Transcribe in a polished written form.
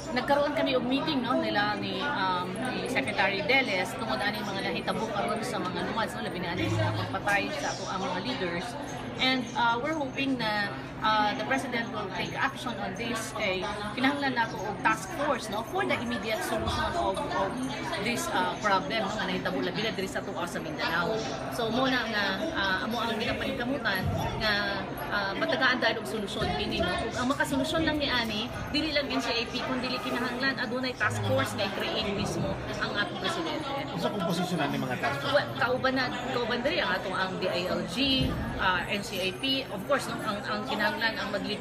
nagkaroon kami og meeting no nila ni Secretary Deles tungod ani mga nahitabo karon sa mga nomads no labi na ani mga pagpatay sa ato ang mga leaders. And we're hoping na the President will take action on this kay kinahanglan nato og task force no for the immediate solution of this problem no, nga nahitabo labi na diri sa tuwa sa Mindanao. So muna nga amo ang ginapaningkamutan nga matagaan dahil og solusyon kini no. Ug ang makasolusyon lang ni ani dili lang NCAP kun dili kinahanglan adunay task force nga i-create mismo ang atong presidente. Sa komposisyon ni mga task force? Kauban diri ang atong ang DILG, NCAP, of course no, ang kinahanglan ang